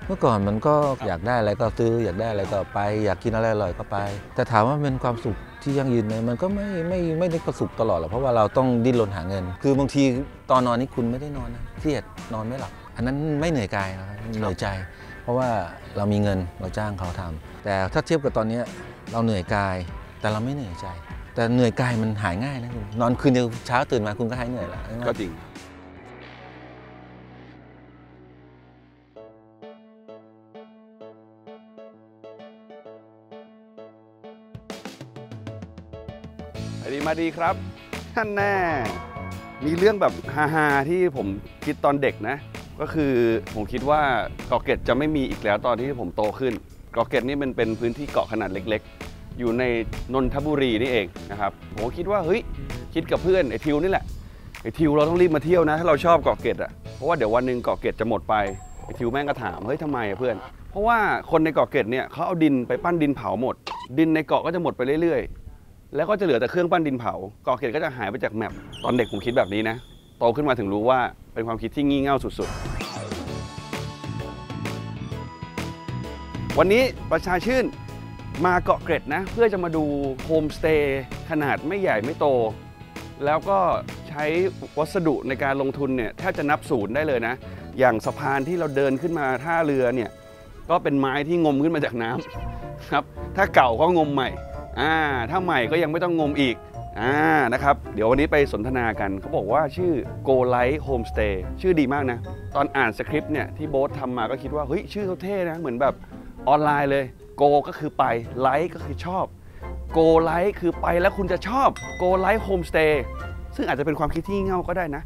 เมื่อก่อนมันก็อยากได้อะไรก็ซื้ออยากได้อะไรก็ไปอยากกินอะไรอร่อยก็ไป แต่ถามว่าเป็นความสุขที่ยั่งยืนไหมมันก็ไม่ได้ประสุขตลอดหรอกเพราะว่าเราต้องดิ้นรนหาเงิน คือบางทีตอนนอนนี่คุณไม่ได้นอนนะเครียดนอนไม่หลับอันนั้นไม่เหนื่อยกายนะครับเหนื่อยใจ เพราะว่าเรามีเงินเราจ้างเขาทำแต่ถ้าเทียบกับตอนนี้เราเหนื่อยกายแต่เราไม่เหนื่อยใจ แต่เหนื่อยกายมันหายง่ายนะคุณนอนคืนเดียวเช้าตื่นมาคุณก็หายเหนื่อยแล้วก็จริงดีมาดีครับท่านแน่มีเรื่องแบบฮาๆที่ผมคิดตอนเด็กนะก็คือผมคิดว่าเกาะเกร็ดจะไม่มีอีกแล้วตอนที่ผมโตขึ้นเกาะเกร็ดนี่มันเป็นพื้นที่เกาะขนาดเล็กๆอยู่ในนนทบุรีนี่เองนะครับผมคิดว่าเฮ้ยคิดกับเพื่อนไอ้ทิวนี่แหละไอ้ทิวเราต้องรีบมาเที่ยวนะถ้าเราชอบเกาะเกร็ดอ่ะเพราะว่าเดี๋ยววันหนึ่งเกาะเกร็ดจะหมดไปไอ้ทิวแม่งก็ถามเฮ้ยทำไมเพื่อนเพราะว่าคนในเกาะเกร็ดเนี่ยเขาเอาดินไปปั้นดินเผาหมดดินในเกาะก็จะหมดไปเรื่อยๆแล้วก็จะเหลือแต่เครื่องปั้นดินเผาเกาะเกร็ดก็จะหายไปจากแมปตอนเด็กผมคิดแบบนี้นะโตขึ้นมาถึงรู้ว่าเป็นความคิดที่งี่เง่าสุดๆวันนี้ประชาชื่นมาเกาะเกร็ดนะเพื่อจะมาดูโฮมสเตย์ขนาดไม่ใหญ่ไม่โตแล้วก็ใช้วัสดุในการลงทุนเนี่ยแทบจะนับศูนย์ได้เลยนะอย่างสะพานที่เราเดินขึ้นมาท่าเรือเนี่ยก็เป็นไม้ที่งมขึ้นมาจากน้ำครับถ้าเก่าก็งมใหม่ถ้าใหม่ก็ยังไม่ต้องงมอีกนะครับเดี๋ยววันนี้ไปสนทนากันเขาบอกว่าชื่อ Go Light Homestay ชื่อดีมากนะตอนอ่านสคริปต์เนี่ยที่โบ๊ททำมาก็คิดว่าเฮ้ยชื่อเขาเท่นะเหมือนแบบออนไลน์เลย Go ก็คือไป Light ก็คือชอบ Go Light คือไปแล้วคุณจะชอบ Go Light Homestay ซึ่งอาจจะเป็นความคิดที่เง่าก็ได้นะ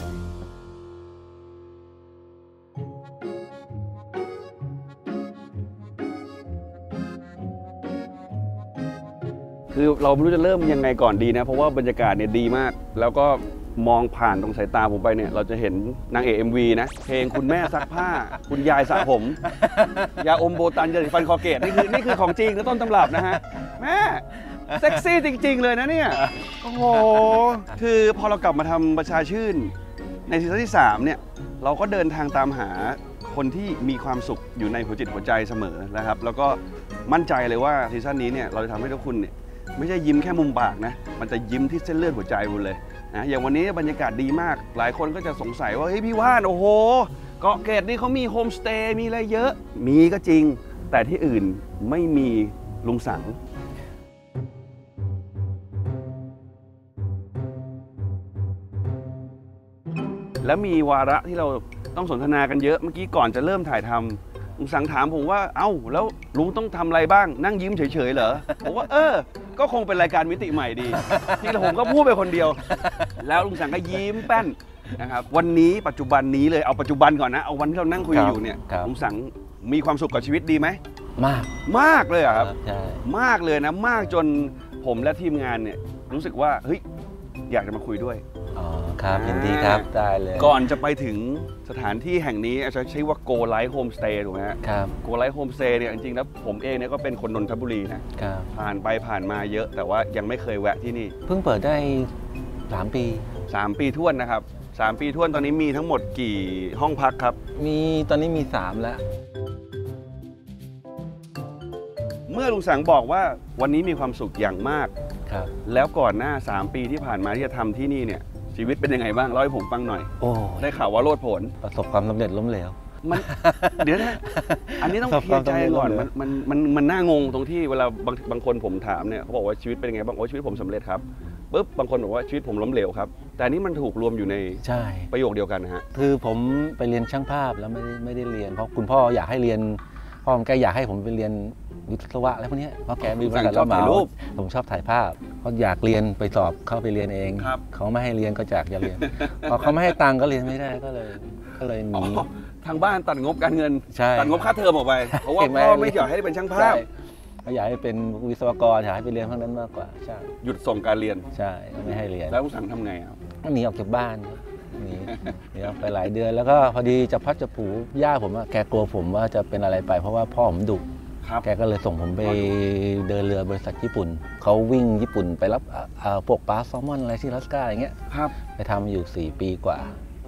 คือเราไม่รู้จะเริ่มยังไงก่อนดีนะเพราะว่าบรรยากาศเนี่ยดีมากแล้วก็มองผ่านตรงสายตาผมไปเนี่ยเราจะเห็นนางเอก MV นะเพลงคุณแม่ซักผ้าคุณยายสระผมยาอมโบตันยาสีฟันคอเกตนี่คือของจริงและต้นตำรับนะฮะแม่เซ็กซี่จริงๆเลยนะเนี่ยโอ้โหคือพอเรากลับมาทำประชาชื่นในซีซั่นที่3เนี่ยเราก็เดินทางตามหาคนที่มีความสุขอยู่ในหัวจิตหัวใจเสมอนะครับแล้วก็มั่นใจเลยว่าซีซั่นนี้เนี่ยเราจะทำให้ทุกคนเนี่ยไม่ใช่ยิ้มแค่มุมปากนะมันจะยิ้มที่เส้นเลือดหัวใจคุณเลยนะอย่างวันนี้บรรยากาศดีมากหลายคนก็จะสงสัยว่าเฮ้ยพี่ว่านโอ้โหเกาะเกร็ดนี่เขามีโฮมสเตย์มีอะไรเยอะมีก็จริงแต่ที่อื่นไม่มีลุงสังแล้วมีวาระที่เราต้องสนทนากันเยอะเมื่อกี้ก่อนจะเริ่มถ่ายทำลุงสังถามผมว่าเอ้าแล้วลุงต้องทำอะไรบ้างนั่งยิ้มเฉยๆเหรอผมว่าก็คงเป็นรายการมิติใหม่ดีที่ผมก็พูดไปคนเดียวแล้วลุงสังก็ยิ้มแป้นนะครับวันนี้ปัจจุบันนี้เลยเอาปัจจุบันก่อนนะเอาวันที่เรานั่งคุยอยู่เนี่ยลุงสังมีความสุขกับชีวิตดีไหมมากเลยอะครับมากเลยนะมากจนผมและทีมงานเนี่ยรู้สึกว่าเฮ้ยอยากจะมาคุยด้วยครับยินดีครับได้เลยก่อนจะไปถึงสถานที่แห่งนี้จะใช้ว่า Go Light Homestay ถูกไหมครับ Go Light Homestay เนี่ยจริงๆแล้วผมเองเนี่ยก็เป็นคนนนทบุรีนะครับผ่านไปผ่านมาเยอะแต่ว่ายังไม่เคยแวะที่นี่เพิ่งเปิดได้3 ปี 3 ปีท้วนนะครับ3 ปีท้วนตอนนี้มีทั้งหมดกี่ห้องพักครับตอนนี้มี3แล้วเมื่อลุงสังบอกว่าวันนี้มีความสุขอย่างมากครับแล้วก่อนหน้า3 ปีที่ผ่านมาที่จะทำที่นี่เนี่ยชีวิตเป็นยังไงบ้างเล่าให้ผมฟังหน่อยได้ข่าวว่าโลดโผนประสบความสำเร็จล้มเหลวเดี๋ยวนะอันนี้ต้องเคลียร์ใจก่อนมันน่างงตรงที่เวลาบางคนผมถามเนี่ยเขาบอกว่าชีวิตเป็นยังไงบ้างโอ้ชีวิตผมสำเร็จครับปุ๊บบางคนบอกว่าชีวิตผมล้มเหลวครับแต่อันนี้มันถูกรวมอยู่ในประโยคเดียวกันนะฮะคือผมไปเรียนช่างภาพแล้วไม่ได้เรียนเพราะคุณพ่ออยากให้เรียนพ่อผมแกอยากให้ผมไปเรียนวิศวะอะไรพวกนี้เพราะแกมีบริษัทรับเหมาผมชอบถ่ายภาพเขาอยากเรียนไปสอบเข้าไปเรียนเองเขาไม่ให้เรียนก็อยากจะเรียนพอเขาไม่ให้ตังค์ก็เรียนไม่ได้ก็เลยหนีทางบ้านตัดงบการเงินตัดงบค่าเทอมออกไปเพราะว่าพ่อไม่อยากให้เป็นช่างภาพเขาอยากให้เป็นวิศวกรอยากให้ไปเรียนพวกนั้นมากกว่าใช่หยุดส่งการเรียนใช่ไม่ให้เรียนแล้วลุงสังทำไงก็หนีออกจากบ้านหนีไปหลายเดือนแล้วก็พอดีจะพัดจะผูย่าผมแกกลัวผมว่าจะเป็นอะไรไปเพราะว่าพ่อผมดุแกก็เลยส่งผมไปเดินเรือบริษัทญี่ปุ่นเขาวิ่งญี่ปุ่นไปรับพวกปลาแซลมอนอะไรที่อลาสก้าอย่างเงี้ยไปทำอยู่4 ปีกว่า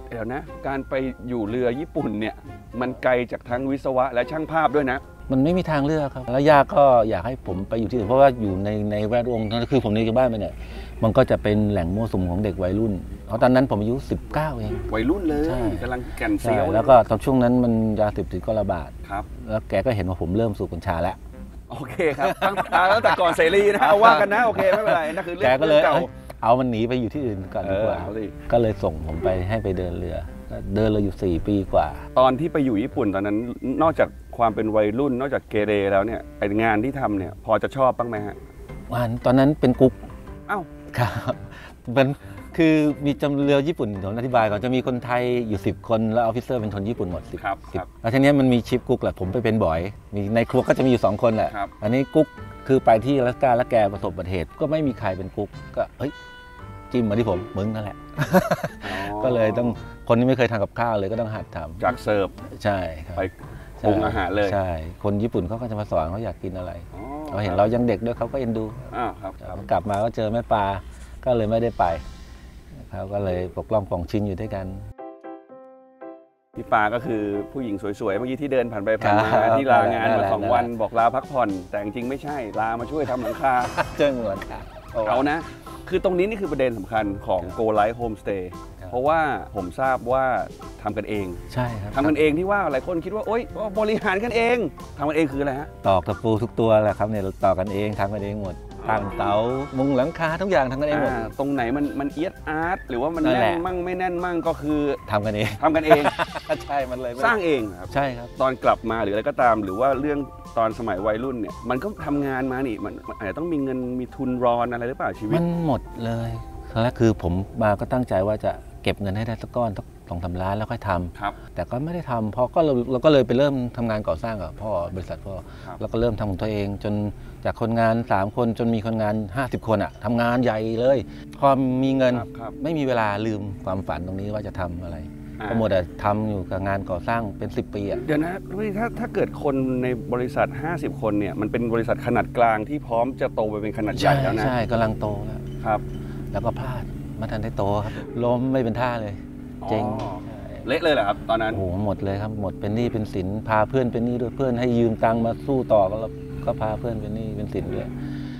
เดี๋ยวนะการไปอยู่เรือญี่ปุ่นเนี่ยมันไกลจากทั้งวิศวะและช่างภาพด้วยนะมันไม่มีทางเลือกครับแล้วย่าก็อยากให้ผมไปอยู่ที่อื่นเพราะว่าอยู่ในแวดวงนั้นคือผมในบ้านไปเนี่ยมันก็จะเป็นแหล่งมั่วสุมของเด็กวัยรุ่นเพราะตอนนั้นผมอายุ19เองวัยรุ่นเลยกำลังแก่นเซียวแล้วก็ตอนช่วงนั้นมันยาเสพติดก็ระบาดครับแล้วแกก็เห็นว่าผมเริ่มสูบกัญชาแล้วโอเคครับตั้งแต่ก่อนเสรีนะว่ากันนะโอเคไม่เป็นไรนั่นคือเรื่องเก่าเอามันหนีไปอยู่ที่อื่นก่อนดีกว่าก็เลยส่งผมไปให้ไปเดินเรืออยู่4 ปีกว่าตอนที่ไปอยู่ญี่ปุ่นตอนนั้นนอกจากความเป็นวัยรุ่นนอกจากเกเรแล้วเนี่ยไองานที่ทำเนี่ยพอจะชอบบ้างไหมฮะงานตอนนั้นเป็นกุ๊กอ้าวครับเป็นคือมีจำเรือญี่ปุ่นผมอธิบายก่อนจะมีคนไทยอยู่10 คนแล้วออฟฟิเซอร์เป็นคนญี่ปุ่นหมด10แล้วทีนี้มันมีชิปกุ๊กแหละผมไปเป็นบ่อยมีในครัวก็จะมีอยู่2 คนแหละอันนี้กุ๊กคือไปที่อลาสก้าแล้วแกประสบอุบัติเหตุก็ไม่มีใครเป็นกุ๊กก็เฮ้ยจิ้มมาที่ผมมึงนั่นแหละก็เลยต้องคนที่ไม่เคยทำกับข้าวเลยก็ต้องหัดทำจากเสิร์ฟใช่ครับไปปรุงอาหารเลยใช่คนญี่ปุ่นเขาก็จะมาสอนเขาอยากกินอะไรเราเห็นเรายังเด็กด้วยเขาก็เอ็นดูครับกลับมาก็เจอแม่ปลาก็เลยไม่ได้ไปเขาก็เลยปกป้องปองชินอยู่ด้วยกันพี่ปาก็คือผู้หญิงสวยๆเมื่อกี้ที่เดินผ่านไปผ่านมาที่ลางานมา2 วันบอกลาพักผ่อนแต่จริงๆไม่ใช่ลามาช่วยทำหลังคาเจ้าหลังคาเอานะคือตรงนี้นี่คือประเด็นสำคัญของ Go Life Homestay เพราะว่าผมทราบว่าทำกันเองใช่ครับทำกันเองที่ว่าหลายคนคิดว่าโอ๊ยบริหารกันเองทำกันเองคืออะไรฮะตอกตะปูทุกตัวแหละครับเนี่ยต่อกันเองทำกันเองหมดตั้งเสามุงหลังคาทุกอย่างทำกันเองหมดตรงไหนมันเอียดอาร์ตหรือว่ามันแน่นมั่งไม่แน่นมั่งก็คือทำกันเองใช่มันเลยสร้างเองครับใช่ครับตอนกลับมาหรืออะไรก็ตามหรือว่าเรื่องตอนสมัยวัยรุ่นเนี่ยมันก็ทำงานมานี่มันอาจจะต้องมีเงินมีทุนรอนอะไรหรือเปล่าชีวิตมันหมดเลยแล้วคือผมมาก็ตั้งใจว่าจะเก็บเงินให้ได้สักก้อน2-3 ล้านแล้วค่อยทำแต่ก็ไม่ได้ทำเพราะก็เราก็เลยไปเริ่มทำงานก่อสร้างกับบริษัทพ่อแล้วก็เริ่มทำของตัวเองจนจากคนงาน3 คนจนมีคนงาน50 คนทำงานใหญ่เลยพอมีเงินไม่มีเวลาลืมความฝันตรงนี้ว่าจะทำอะไรก็หมดแต่ทำอยู่กับงานก่อสร้างเป็น10 ปีเดี๋ยวนะถ้าเกิดคนในบริษัท50 คนเนี่ยมันเป็นบริษัทขนาดกลางที่พร้อมจะโตไปเป็นขนาดใหญ่แล้วนะใช่กำลังโตแล้วครับแล้วก็พลาดมาทันได้โตครับล้มไม่เป็นท่าเลยเจ๊งเละเลยเหรอครับตอนนั้นโอ้โหหมดเลยครับหมดเป็นหนี้เป็นสินพาเพื่อนเป็นหนี้ด้วยเพื่อนให้ยืมตังค์มาสู้ต่อก็พาเพื่อนเป็นหนี้เป็นสินด้วย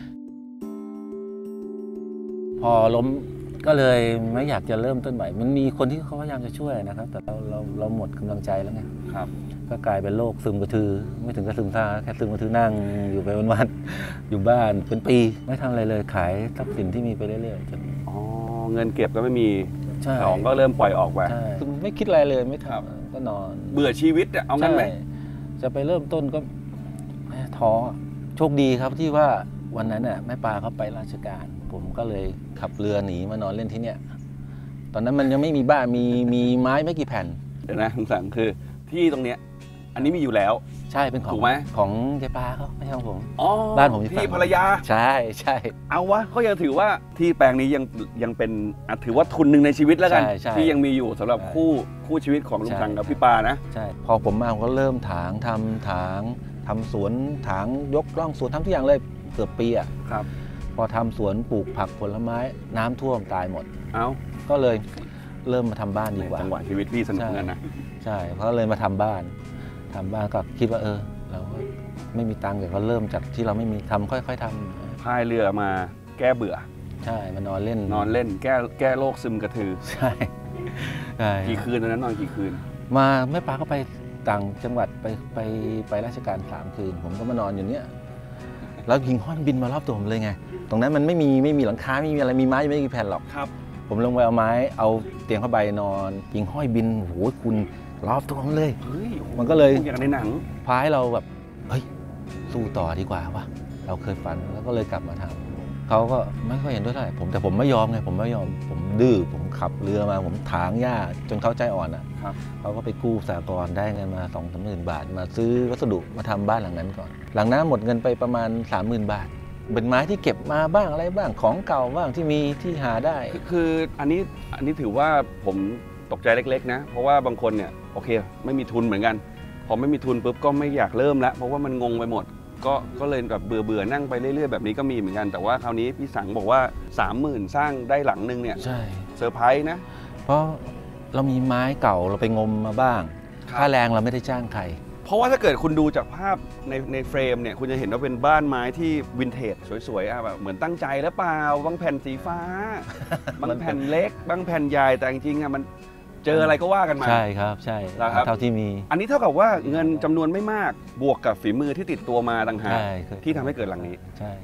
พอล้มก็เลยไม่อยากจะเริ่มต้นใหม่มันมีคนที่เขาพยายามจะช่วยนะครับแต่เราหมดกำลังใจแล้วไงครับก็กลายเป็นโรคซึมกระทือไม่ถึงกับซึมซ่าแค่ซึมกระทือนั่งอยู่ไปวันๆอยู่บ้านเป็นปีไม่ทำอะไรเลยขายทรัพย์สินที่มีไปเรื่อยๆจนเงินเก็บก็ไม่มีของก็เริ่มปล่อยออกไปไม่คิดอะไรเลยไม่ทำก็นอนเบื่อชีวิตเอางั้นไหมจะไปเริ่มต้นก็ท้อโชคดีครับที่ว่าวันนั้นแม่ปลาเขาไปราชการผมก็เลยขับเรือหนีมานอนเล่นที่เนี่ยตอนนั้นมันยังไม่มีบ้านมีไม้ไม่กี่แผ่นเดี๋ยวนะคำสั่งคือที่ตรงเนี้ยอันนี้มีอยู่แล้วใช่เป็นของถูกไหมของยายปลาเขาไม่ใช่ของผมบ้านผมที่ภรรยาใช่เอาวะเขายังถือว่าที่แปลงนี้ยังเป็นถือว่าทุนหนึ่งในชีวิตแล้วกันที่ยังมีอยู่สำหรับคู่ชีวิตของลุงสังกับพี่ปานะใช่พอผมมาผมก็เริ่มถางทำสวนถางยกร่องสวนทำทุกอย่างเลยเกือบปีครับพอทำสวนปลูกผักผลไม้น้ำท่วมตายหมดเอาก็เลยเริ่มมาทำบ้านดีกว่าจังหวะชีวิตพี่สนุกนั่นนะใช่เพราะเลยมาทำบ้านก็คิดว่าเราไม่มีตังค์เดี๋ยวก็เริ่มจากที่เราไม่มีทำค่อยๆทำพายเรือมาแก้เบื่อใช่มานอนเล่นแก้โรคซึมกระทือใช่กี่คืนตอนนั้นนอนกี่คืนมาแม่ปลาก็ไปต่างจังหวัดไปราชการ3 คืนผมก็มานอนอยู่เนี้ยแล้วหิ่งห้อยบินมารอบตัวผมเลยไงตรงนั้นมันไม่มีหลังคาไม่มีอะไรมีไม้ไม่กี่แผ่นหรอกครับผมลงไปเอาไม้เอาเตียงผ้าใบนอนหิ่งห้อยบินโหคุณรอบตัวผมเลยมันก็เลยอย่างในหนังพาให้เราแบบเฮ้ยสู้ต่อดีกว่าวะเราเคยฝันแล้วก็เลยกลับมาทำเขาก็ไม่ค่อยเห็นด้วยเท่าไหร่แต่ผมไม่ยอมไงผมไม่ยอมผมดื้อผมขับเรือมาผมถางหญ้าจนเขาใจอ่อนเขาก็ไปกู้สหกรณ์ได้เงินมา2-3 หมื่นบาทมาซื้อวัสดุมาทำบ้านหลังนั้นก่อนหลังนั้นหมดเงินไปประมาณ 30,000 บาทเป็นไม้ที่เก็บมาบ้างอะไรบ้างของเก่าบ้างที่มีที่หาได้คืออันนี้ถือว่าผมตกใจเล็กๆนะเพราะว่าบางคนเนี่ยโอเคไม่มีทุนเหมือนกันพอไม่มีทุนปุ๊บก็ไม่อยากเริ่มแล้วเพราะว่ามันงงไปหมดก็เลยแบบเบื่อนั่งไปเรื่อยๆแบบนี้ก็มีเหมือนกันแต่ว่าคราวนี้พี่สังบอกว่า 30,000 สร้างได้หลังนึงเนี่ยใช่เซอร์ไพรส์นะเพราะเรามีไม้เก่าเราไปงมมาบ้างค่าแรงเราไม่ได้จ้างใครเพราะว่าถ้าเกิดคุณดูจากภาพในเฟรมเนี่ยคุณจะเห็นว่าเป็นบ้านไม้ที่วินเทจสวยๆแบบเหมือนตั้งใจแล้วเปล่าบางแผ่นสีฟ้า บางแผ่นเล็กบางแผ่นใหญ่แต่จริงๆมันเจออะไรก็ว่ากันมาใช่ครับใช่เท่าที่มีอันนี้เท่ากับว่าเงินจำนวนไม่มากบวกกับฝีมือที่ติดตัวมาต่างหากที่ทำให้เกิดหลังนี้ใช่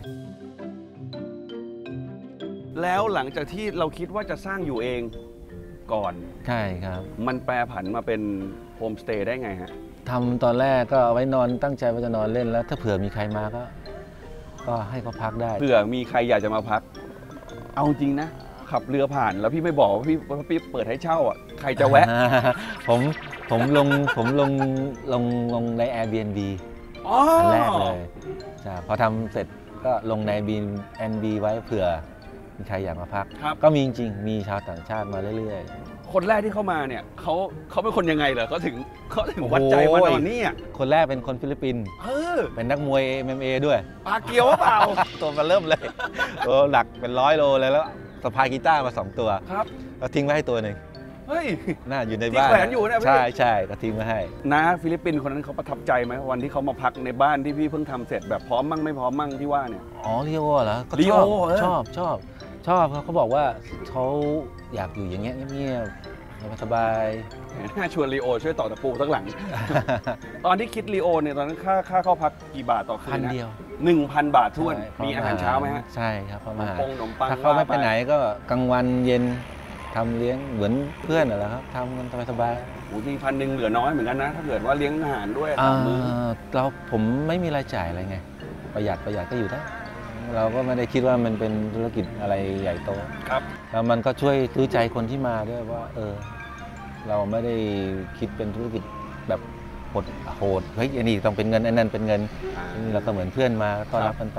แล้วหลังจากที่เราคิดว่าจะสร้างอยู่เองก่อนใช่ครับมันแปรผันมาเป็นโฮมสเตย์ได้ไงฮะทำตอนแรกก็เอาไว้นอนตั้งใจว่าจะนอนเล่นแล้วถ้าเผื่อมีใครมาก็ให้เขาพักได้เผื่อมีใครอยากจะมาพักเอาจริงนะขับเรือผ่านแล้วพี่ไม่บอกว่าพี่เปิดให้เช่าอ่ะใครจะแวะผมลงใน Airbnb อันแรกเลยพอทำเสร็จก็ลงใน Airbnb ไว้เผื่อมีใครอยากมาพักก็มีจริงๆมีชาวต่างชาติมาเรื่อยๆคนแรกที่เข้ามาเนี่ยเขาเป็นคนยังไงเหรอเขาถึงวัดใจมานอนนี่คนแรกเป็นคนฟิลิปปินส์เป็นนักมวย MMA ด้วยปาเกียวเปล่าตัวมาเริ่มเลยหนักเป็น100 โลเลยแล้วสะพายกีตาร์มา2 ตัวครับเราทิ้งไว้ให้ตัวหนึ่งเฮ้ยน่าอยู่ในบ้านที่แขวนอยู่นะพี่ใช่ก็ทิ้งไว้ให้น้าฟิลิปปินส์คนนั้นเขาประทับใจไหมวันที่เขามาพักในบ้านที่พี่เพิ่งทำเสร็จแบบพร้อมมั่งไม่พร้อมมั่งที่ว่าเนี่ยลีโอเหรอลีโอชอบเขาบอกว่าเขาอยากอยู่อย่างเงี้ยเงียบๆสบายน่าชวนลีโอช่วยต่อตะปูสักหลัง ตอนที่คิดลีโอเนี่ยตอนนั้นค่าเข้าพักกี่บาทต่อคืนนะ1,000 บาทท้วนมีอาหารเช้าไหมฮะใช่ครับประมาณขนมปังถ้าเขาไม่ไปไหนก็กลางวันเย็นทำเลี้ยงเหมือนเพื่อนเหรอครับทำกันสบายๆจริง1,000เหลือน้อยเหมือนกันนะถ้าเกิดว่าเลี้ยงอาหารด้วยมื้อผมไม่มีรายจ่ายอะไรไงประหยัดก็อยู่ได้เราก็ไม่ได้คิดว่ามันเป็นธุรกิจอะไรใหญ่โตครับแล้วมันก็ช่วยซื้อใจคนที่มาด้วยว่าเราไม่ได้คิดเป็นธุรกิจแบบโหดเฮ้ยอันนี้ต้องเป็นเงินอันนั้นเป็นเงินนี่เราก็เหมือนเพื่อนมาต้อนรับกันไป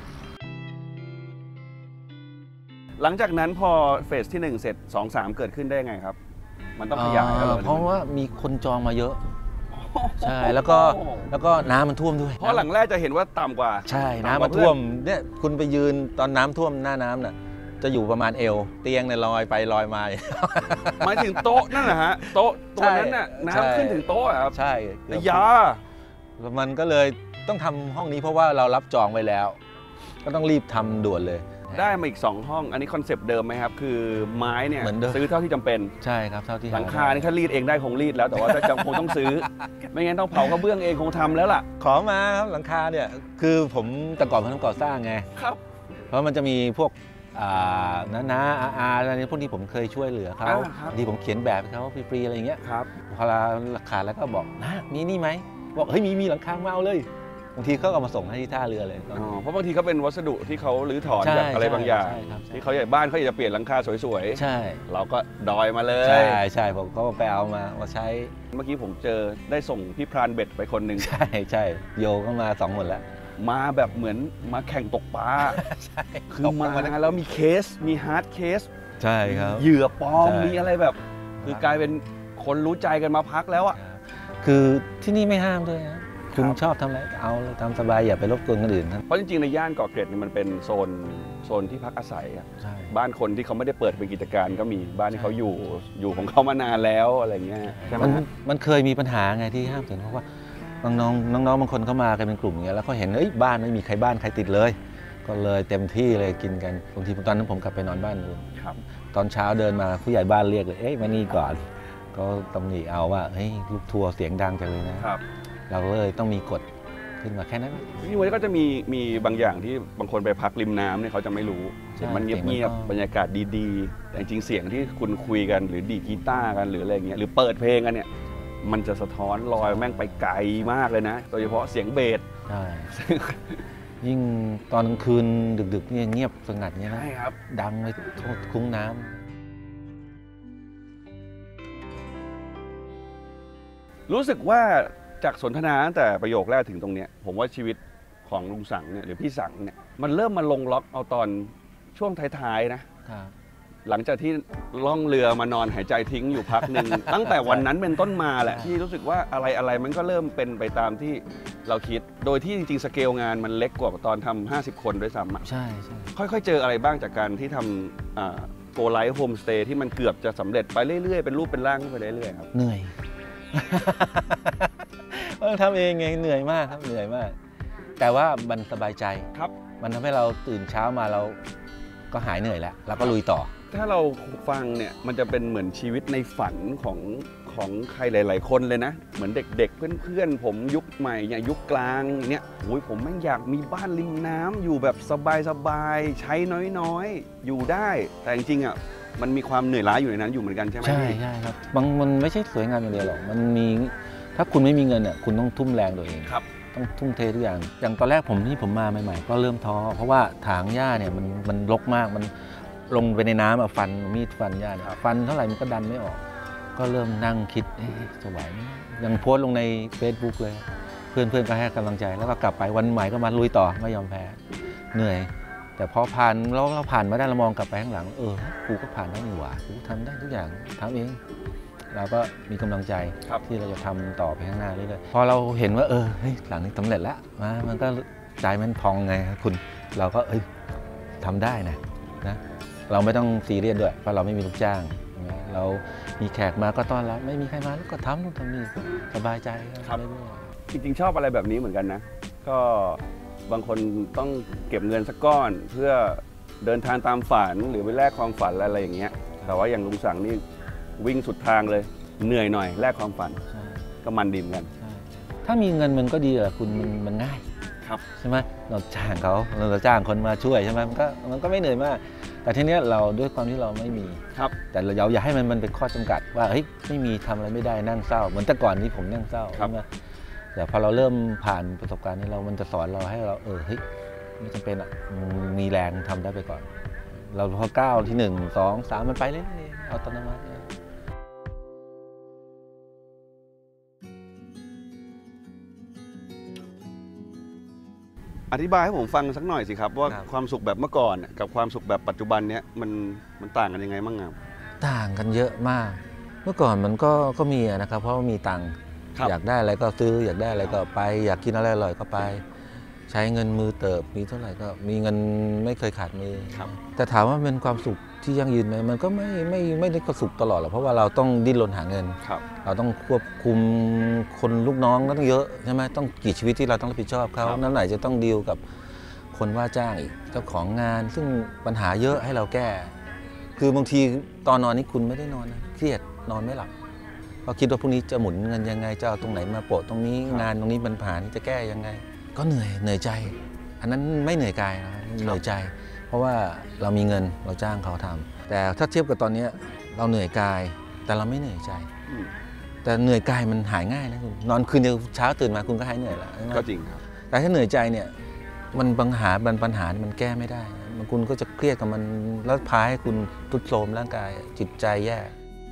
หลังจากนั้นพอเฟสที่1เสร็จ2 3เกิดขึ้นได้ไงครับมันต้องขยายเพราะว่ามีคนจองมาเยอะใช่แล้วก็น้ำมันท่วมด้วยเพราะหลังแรกจะเห็นว่าต่ำกว่าใช่น้ำมันท่วมเนี่ยคุณไปยืนตอนน้ำท่วมหน้าน้ำน่ะจะอยู่ประมาณเอวเตียงเนี่ยลอยไปลอยมาหมายถึงโต๊ะนั่นนะฮะโต๊ะตัวนั้นน่ะน้ำขึ้นถึงโต๊ะครับใช่ยามันก็เลยต้องทำห้องนี้เพราะว่าเรารับจองไว้แล้วก็ต้องรีบทำด่วนเลยได้มาอีก2ห้องอันนี้คอนเซปต์เดิมไหมครับคือไม้เนี่ยซื้อเท่าที่จำเป็นใช่ครับเท่าที่หลังคานี่ถ้ารีดเองได้คงรีดแล้วแต่ว่าถ้าจำคงต้องซื้อไม่งั้นต้องเผากระเบื้องเองคงทำแล้วล่ะขอมาครับหลังคาเนี่ยคือผมแต่ก่อนผมทำก่อสร้างไงครับเพราะมันจะมีพวกน้าอะไรนี้พวกนี้ผมเคยช่วยเหลือเขาที่ผมเขียนแบบเขาฟรีๆอะไรอย่างเงี้ยครับพอราคาแล้วก็บอกนะมีนี่ไหมบอกเฮ้ยมีหลังคามาเอาเลยบางทีเขาเอามาส่งให้ที่ท่าเรือเลยเพราะบางทีเขาเป็นวัสดุที่เขารื้อถอนจากอะไรบางอย่างที่เขาอยากบ้านเขาอยากจะเปลี่ยนหลังคาสวยๆใช่เราก็ดอยมาเลยใช่ผมก็ไปเอามาใช้เมื่อกี้ผมเจอได้ส่งพี่พรานเบ็ดไปคนหนึ่งใช่โยก็มา2 หมดแล้วมาแบบเหมือนมาแข่งตกปลาใช่คือมาแล้วมีเคสมีฮาร์ดเคสใช่ครับเหยื่อปลอมมีอะไรแบบคือกลายเป็นคนรู้ใจกันมาพักแล้วอ่ะคือที่นี่ไม่ห้ามด้วยนะคุณชอบทำอะไรเอาเลยทำสบายอย่าไปรบกวนคนอื่นเพราะจริงๆในย่านเกาะเกร็ดมันเป็นโซนที่พักอาศัยบ้านคนที่เขาไม่ได้เปิดเป็นกิจการก็มีบ้านที่เขาอยู่ของเขามานานแล้วอะไรเงี้ยมันเคยมีปัญหาไงที่ห้ามถึงเพราะว่าน้องบางคนเขามากันเป็นกลุ่มอย่างเงี้ยแล้วเขาเห็นบ้านไม่มีใครบ้านใครติดเลยก็เลยเต็มที่เลยกินกันบางทีตอนนั้นผมกลับไปนอนบ้านเลยตอนเช้าเดินมาผู้ใหญ่บ้านเรียกเลยมานี่ก่อนก็ตำหนิเอาว่าเฮ้ยลูกทัวร์เสียงดังจังเลยนะเราเลยต้องมีกฎขึ้นมาแค่นั้นที่วันนี้ก็จะมีบางอย่างที่บางคนไปพักริมน้ำเนี่ยเขาจะไม่รู้มันเงียบๆบรรยากาศดีๆแต่จริงๆเสียงที่คุณคุยกันหรือดีกีตาร์กันหรืออะไรเงี้ยหรือเปิดเพลงกันเนี่ยมันจะสะท้อนลอยแม่งไปไกลมากเลยนะโดยเฉพาะเสียงเบสใช่ยิ่งตอนกลางคืนดึกๆเนี่ยเงียบสงัดเนี่ยนะใช่ครับดังไปคุ้งน้ำรู้สึกว่าจากสนทนาตั้งแต่ประโยคแรกถึงตรงนี้ผมว่าชีวิตของลุงสังเนี่ยหรือพี่สังเนี่ยมันเริ่มมาลงล็อกเอาตอนช่วงท้ายๆนะหลังจากที่ล่องเรือมานอนหายใจทิ้งอยู่พักหนึ่ง ตั้งแต่วันนั้นเป็นต้นมาแหละที่รู้สึกว่าอะไรมันก็เริ่มเป็นไปตามที่เราคิดโดยที่จริงๆสเกลงานมันเล็กกว่าตอนทำ50 คนด้วยซ้ำใช่ค่อยๆเจออะไรบ้างจากการที่ทำโกไลท์โฮมสเตย์ที่มันเกือบจะสำเร็จไปเรื่อยๆเป็นรูปเป็นร่างขึ้นไปเรื่อยๆครับเหนื่อย ต้องทำเองไงเหนื่อยมากครับเหนื่อยมาก แต่ว่ามันสบายใจครับมันทำให้เราตื่นเช้ามาเราก็หายเหนื่อยแล้วเราก็ลุยต่อถ้าเราฟังเนี่ยมันจะเป็นเหมือนชีวิตในฝันของใครหลายๆคนเลยนะเหมือนเด็กๆเพื่อนๆผมยุคใหม่อย่างยุคกลางเนี่ยโอ้ยผมไม่อยากมีบ้านริมน้ำอยู่แบบสบายๆใช้น้อยๆอยู่ได้แต่จริงๆอ่ะมันมีความเหนื่อยล้าอยู่ในนั้นอยู่เหมือนกันใช่ไหมใช่ใช่ครับมันไม่ใช่สวยงามอย่างเดียวหรอกมันมีถ้าคุณไม่มีเงินเนี่ยคุณต้องทุ่มแรงตัวเองต้องทุ่มเททุกอย่างตอนแรกผมมาใหม่ๆก็เริ่มท้อเพราะว่าถางหญ้าเนี่ยมันรกมากมันลงไปในน้ำฟันมีดฟันหญ้าเนี่ยฟันเท่าไหร่มันก็ดันไม่ออกก็เริ่มนั่งคิดจะไหวไหมยังโพสต์ลงใน Facebook เลยเพื่อนก็ให้กำลังใจแล้วก็กลับไปวันใหม่ก็มาลุยต่อไม่ยอมแพ้เหนื่อยแต่พอผ่านเราผ่านมาได้เรามองกลับไปข้างหลังกูก็ผ่านได้นี่หว่ากูทำได้ทุกอย่างทำเองเราก็มีกำลังใจที่เราจะทำต่อไปข้างหน้าเรื่อยๆพอเราเห็นว่าหลังนี้สำเร็จแล้วมันก็ใจมันพองไงคุณเราก็ทำได้นะเราไม่ต้องซีเรียสด้วยเพราะเราไม่มีลูกจ้างเรามีแขกมาก็ต้อนรับไม่มีใครมาก็ทำนู่นทำนี่สบายใจครับจริงๆชอบอะไรแบบนี้เหมือนกันนะก็บางคนต้องเก็บเงินสักก้อนเพื่อเดินทางตามฝันหรือไปแลกความฝันอะไรอย่างเงี้ยแต่ว่าอย่างลุงสังนี่วิ่งสุดทางเลยเหนื่อยหน่อยแลกความฝันก็มันดีเหมือนกันถ้ามีเงินมันก็ดีคุณมันง่ายใช่ไหมเราจ้างเขาเราจ้างคนมาช่วยใช่ไหมมันก็ไม่เหนื่อยมากแต่ทีเนี้ยเราด้วยความที่เราไม่มีแต่เราอย่าให้มันเป็นข้อจำกัดว่าไม่มีทำอะไรไม่ได้นั่งเศร้าเหมือนแต่ก่อนนี้ผมนั่งเศร้าใช่ไหมแต่พอเราเริ่มผ่านประสบการณ์นี้มันจะสอนเราให้เราไม่จำเป็นมีแรงทำได้ไปก่อนเราพอก้าวที่1 2 3มันไปเรื่อยๆเอาตอนนั้นมาอธิบายให้ผมฟังสักหน่อยสิครับว่าความสุขแบบเมื่อก่อนกับความสุขแบบปัจจุบันเนี้ยมันต่างกันยังไงบ้างครับต่างกันเยอะมากเมื่อก่อนมันก็มีนะครับเพราะว่ามีตังค์อยากได้อะไรก็ซื้ออยากได้อะไรก็ไปอยากกินอะไรอร่อยก็ไปใช้เงินมือเติบมีเท่าไหร่ก็มีเงินไม่เคยขาดมือแต่ถามว่าเป็นความสุขที่ยั่งยืนไหมมันก็ไม่ได้สุขตลอดหรอกเพราะว่าเราต้องดิ้นรนหาเงินเราต้องควบคุมคนลูกน้องก็ต้องเยอะใช่ไหมต้องกี่ชีวิตที่เราต้องรับผิดชอบเขานั้นไหนจะต้องดีลกับคนว่าจ้างอีกเจ้าของงานซึ่งปัญหาเยอะให้เราแก้คือบางทีตอนนอนนี่คุณไม่ได้นอนนะเครียดนอนไม่หลับก็คิดว่าพรุ่งนี้จะหมุนเงินยังไงจะเอาตรงไหนมาโปะตรงนี้งานตรงนี้ปัญหานี้จะแก้ยังไงก็เหนื่อยใจอันนั้นไม่เหนื่อยกายนะเหนื่อยใจเพราะว่าเรามีเงินเราจ้างเขาทำแต่ถ้าเทียบกับตอนนี้เราเหนื่อยกายแต่เราไม่เหนื่อยใจแต่เหนื่อยกายมันหายง่ายนะคุณนอนคืนเดียวเช้าตื่นมาคุณก็หายเหนื่อยแล้วก็จริงครับแต่ถ้าเหนื่อยใจเนี่ยมันปัญหามันแก้ไม่ได้มันคุณก็จะเครียดกับมันแล้วพาให้คุณทรุดโทรมร่างกายจิตใจแย่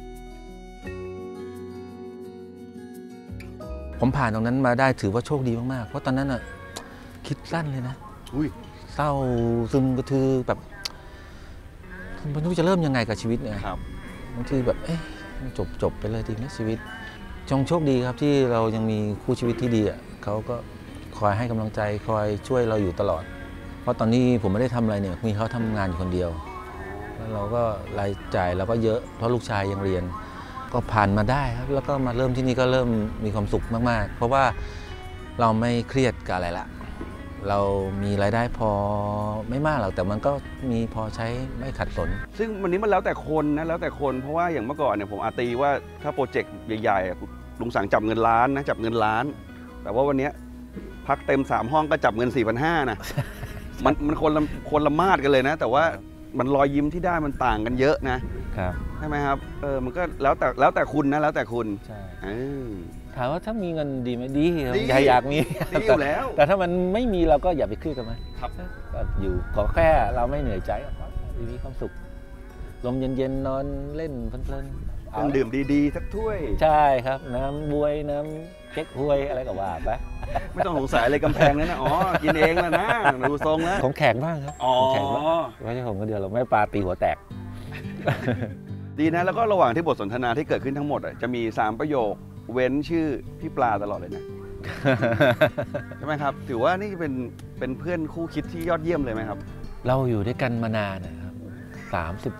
ผมผ่านตรงนั้นมาได้ถือว่าโชคดีมากๆเพราะตอนนั้นคิดสั้นเลยนะเศร้าซึมกระทือแบบไม่รู้จะเริ่มยังไงกับชีวิตเนี่ยบางทีแบบจบไปเลยดีไหมชีวิตโชคดีครับที่เรายังมีคู่ชีวิตที่ดีเขาก็คอยให้กำลังใจคอยช่วยเราอยู่ตลอดเพราะตอนนี้ผมไม่ได้ทำอะไรเนี่ยมีเขาทำงานอยู่คนเดียวแล้วเราก็รายจ่ายเราก็เยอะเพราะลูกชายยังเรียนก็ผ่านมาได้ครับแล้วก็มาเริ่มที่นี่ก็เริ่มมีความสุขมากๆเพราะว่าเราไม่เครียดกับอะไรละเรามีรายได้พอไม่มากหรอกแต่มันก็มีพอใช้ไม่ขัดสนซึ่งวันนี้มันแล้วแต่คนนะแล้วแต่คนเพราะว่าอย่างเมื่อก่อนเนี่ยผมอาตีว่าถ้าโปรเจกต์ใหญ่ๆลุงสั่งจับเงินล้านนะจับเงินล้านแต่ว่าวันนี้พักเต็ม3ห้องก็จับเงิน 4,500 นะมันคนละมาดกันเลยนะแต่ว่ามันรอยยิ้มที่ได้มันต่างกันเยอะนะครับใช่ไหมครับมันก็แล้วแต่คุณนะแล้วแต่คุณใช่ถามว่าถ้ามีเงินดีไหมดีอยากมีดีอยู่แล้วแต่ถ้ามันไม่มีเราก็อย่าไปเครียดกันไหมครับก็อยู่ขอแค่เราไม่เหนื่อยใจมีความสุขลมเย็นๆนอนเล่นเพลินๆดื่มดีๆสักถ้วยใช่ครับน้ำบวยน้ำเก๊กฮวยอะไรก็ว่าไปไม่ต้องสงสัยเลยกำแพงนั้นนะกินเองแล้วนะดูทรงแล้วของแขกบ้างครับของแขกบ้างไม่ใช่ผมคนเดียวเราไม่ปลาตีหัวแตกดีนะแล้วก็ระหว่างที่บทสนทนาที่เกิดขึ้นทั้งหมดจะมี3ประโยคเว้นชื่อพี่ปลาตลอดเลยนะใช่ไหมครับถือว่านี่เป็นเพื่อนคู่คิดที่ยอดเยี่ยมเลยไหมครับเราอยู่ด้วยกันมานานนะครับ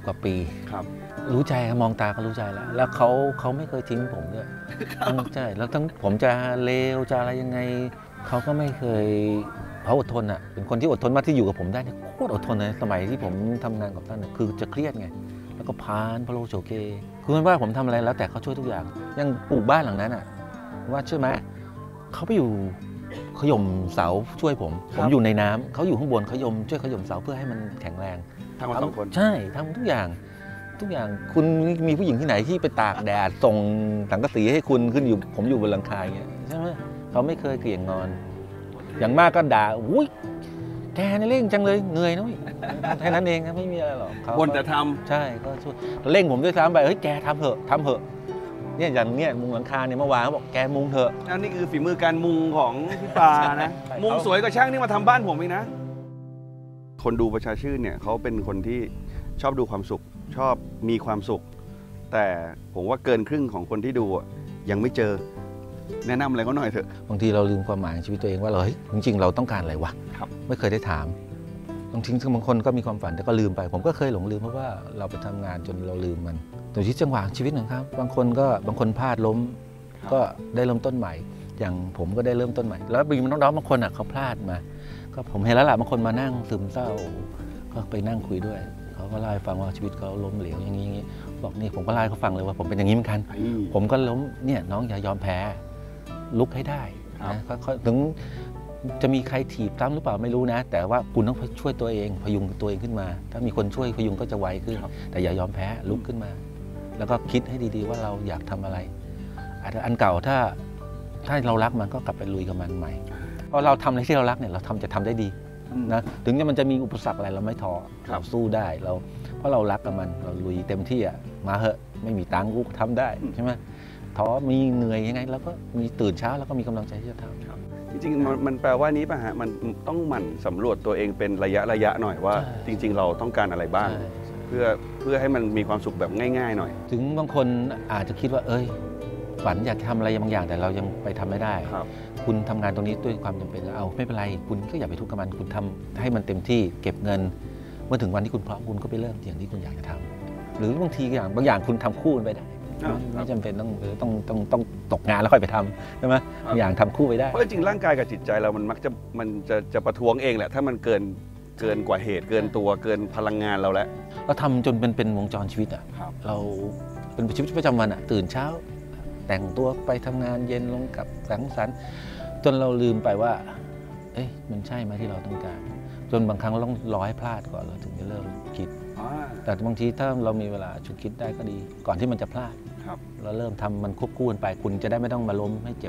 กว่าปีครับรู้ใจมองตาก็รู้ใจแล้วเขาไม่เคยทิ้งผมด้วยใช่แล้วทั้งผมจะเลวจะอะไรยังไงเขาก็ไม่เคยเขาอดทนอ่ะเป็นคนที่อดทนมากที่อยู่กับผมได้เนี่ยโคตรอดทนเลยสมัยที่ผมทำงานกับท่านคือจะเครียดไงแล้วก็พานพะโลโฉเกคือมันว่าผมทำอะไรแล้วแต่เขาช่วยทุกอย่างยังปลูกบ้านหลังนั้นอ่ะว่าเชื่อไหมเขาไปอยู่ขย่มเสาช่วยผมอยู่ในน้ำเขาอยู่ข้างบนขย่มช่วยขย่มเสาเพื่อให้มันแข็งแรงทำมา2 คนใช่ทำทุกอย่างคุณมีผู้หญิงที่ไหนที่ไปตากแดดส่งสังกะสีให้คุณขึ้นอยู่ผมอยู่บนหลังคาอย่างเงี้ยใช่ไหมเขาไม่เคยเกลี่ยงงอนอย่างมากก็ด่าอุ้ยแกนี่เร่งจังเลยเหนื่อยนะแค่นั้นเองครับไม่มีอะไรหรอกเขาวนแต่ทำใช่ก็ช่วยเร่งผมด้วยซ้ำไปเฮ้ยแกทำเถอะเนี่ยอย่างเนี้ยมุงหลังคาเนี่ยเมื่อวานเขาบอกแกมุงเถอะอันนี้คือฝีมือการมุงของพี่ปานะมุงสวยกว่าช่างที่มาทำบ้านผมอีกนะคนดูประชาชื่นเนี่ยเขาเป็นคนที่ชอบดูความสุขชอบมีความสุขแต่ผมว่าเกินครึ่งของคนที่ดูยังไม่เจอแนะนำอะไรเขาหน่อยเถอะบางทีเราลืมความหมายของชีวิตตัวเองว่าเราเฮ้ยจริงๆเราต้องการอะไรวะไม่เคยได้ถามบางทีบางคนก็มีความฝันแต่ก็ลืมไปผมก็เคยหลงลืมเพราะว่าเราไปทำงานจนเราลืมมันแต่ที่จังหวะชีวิตนะครับบางคนพลาดล้มก็ได้เริ่มต้นใหม่อย่างผมก็ได้เริ่มต้นใหม่แล้วมีน้องๆบางคนเขาพลาดมาก็ผมเห็นแล้วล่ะบางคนมานั่งซึมเศร้าก็ไปนั่งคุยด้วยเขาก็เล่าให้ฟังว่าชีวิตเขาล้มเหลวอย่างนี้บอกนี่ผมก็เล่าให้เขาฟังเลยว่าผมเป็นอย่างนี้เหมือนกันผมก็ล้มเนี่ยน้องอย่ายอมแพ้ลุกให้ได้นะถึงจะมีใครถีบซ้ำหรือเปล่าไม่รู้นะแต่ว่าคุณต้องช่วยตัวเองพยุงตัวเองขึ้นมาถ้ามีคนช่วยพยุงก็จะไวขึ้นแต่อย่ายอมแพ้ลุกขึ้นมาแล้วก็คิดให้ดีๆว่าเราอยากทำอะไรอันเก่าถ้าเรารักมันก็กลับไปลุยกับมันใหม่เพราะเราทำอะไรที่เรารักเนี่ยเราจะทำได้ดีนะถึงมันจะมีอุปสรรคอะไรเราไม่ท้อเราสู้ได้เพราะเรารักกับมันเราลุยเต็มที่มาเหอะไม่มีตังค์กูทำได้ใช่ไหมท้อมีเหนื่อยยังไงแล้วก็มีตื่นเช้าแล้วก็มีกำลังใจที่จะทำจริงๆมันแปลว่านี้ป่ะฮะมันต้องหมั่นสำรวจตัวเองเป็นระยะหน่อยว่าจริงๆเราต้องการอะไรบ้างเพื่อให้มันมีความสุขแบบง่ายๆหน่อยถึงบางคนอาจจะคิดว่าฝันอยากทำอะไรบางอย่างแต่เรายังไปทำไม่ได้คุณทำงานตรงนี้ด้วยความจำเป็นเอาไม่เป็นไรคุณก็อย่าไปทุกข์กับมันคุณทำให้มันเต็มที่เก็บเงินเมื่อถึงวันที่คุณพร้อมคุณก็ไปเริ่มอย่างที่คุณอยากจะทำหรือบางทีบางอย่างคุณทำคู่ไปได้ไม่จำเป็นต้องตกงานแล้วค่อยไปทำใช่ไหมบางอย่างทำคู่ไปได้เพราะจริงร่างกายกับจิตใจเรามันมักจะประท้วงเองแหละถ้ามันเกินกว่าเหตุเกินตัวเกินพลังงานเราแล้วเราทำจนเป็นวงจรชีวิตเราเป็นชีวิตประจำวันตื่นเช้าแต่งตัวไปทำงานเย็นลงกับสังสรรค์จนเราลืมไปว่ามันใช่ไหมที่เราต้องการจนบางครั้งเราต้องรอให้พลาดก่อนเราถึงจะเริ่มคิดแต่บางทีถ้าเรามีเวลาฉุกคิดได้ก็ดีก่อนที่มันจะพลาดเราเริ่มทำมันควบคู่กันไปคุณจะได้ไม่ต้องมาล้มให้เจ็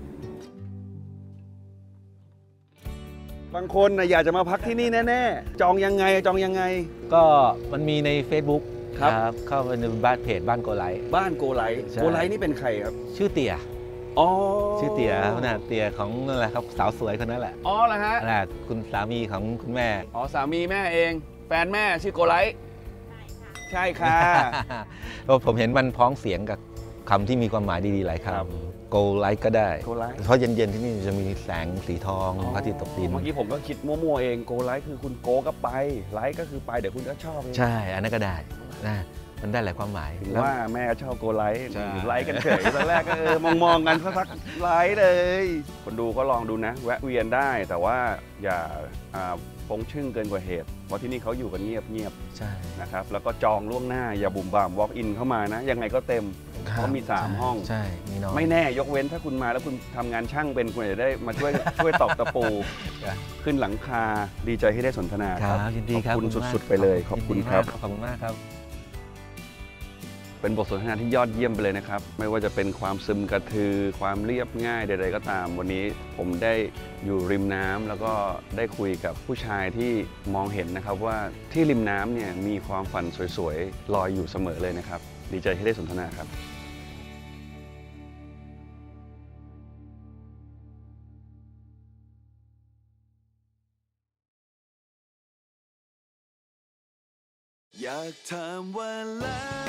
บบางคนอยากจะมาพักที่นี่แน่ๆจองยังไงก็มันมีใน Facebook ครับเข้าไปในบ้านเพจบ้านโกไลนี่เป็นใครครับชื่อเตี่ยชื่อเตี่ยนะเตี่ยของนั่นแหละครับสาวสวยคนนั้นแหละเหรอฮะนั่นแหละคุณสามีของคุณแม่สามีแม่เองแฟนแม่ชื่อโกไลใช่ค่ะผมเห็นมันพ้องเสียงกับคำที่มีความหมายดีๆหลายคำโกไลก็ได้เพราะเย็นๆที่นี่จะมีแสงสีทองพระอาทิตย์ตกดินเมื่อกี้ผมก็คิดมั่วๆเองโกไลคือคุณโกก็ไปไลก็คือไปเดี๋ยวคุณก็ชอบใช่อันนั้นก็ได้นะมันได้หลายความหมายว่าแม่ชอบโกไลกันเฉยตอนแรกก็มองกันสักไลเลยคนดูก็ลองดูนะแวะเวียนได้แต่ว่าอย่าปงชึ่งเกินกว่าเหตุเพราะที่นี่เขาอยู่กันเงียบใช่นะครับแล้วก็จองล่วงหน้าอย่าบุ่มบ่าม walk in เข้ามานะยังไงก็เต็มเพราะมี3ห้องใช่มีน้อยไม่แน่ยกเว้นถ้าคุณมาแล้วคุณทำงานช่างเป็นคุณจะได้มาช่วยตอกตะปูขึ้นหลังคาดีใจที่ได้สนทนาครับขอบคุณสุดๆไปเลยขอบคุณครับขอบคุณมากครับเป็นบทสนทนาที่ยอดเยี่ยมไปเลยนะครับไม่ว่าจะเป็นความซึมกระทือความเรียบง่ายใดๆก็ตามวันนี้ผมได้อยู่ริมน้ำแล้วก็ได้คุยกับผู้ชายที่มองเห็นนะครับว่าที่ริมน้ำเนี่ยมีความฝันสวยๆลอยอยู่เสมอเลยนะครับดีใจที่ได้สนทนาครับอยากถามว่าแล้ว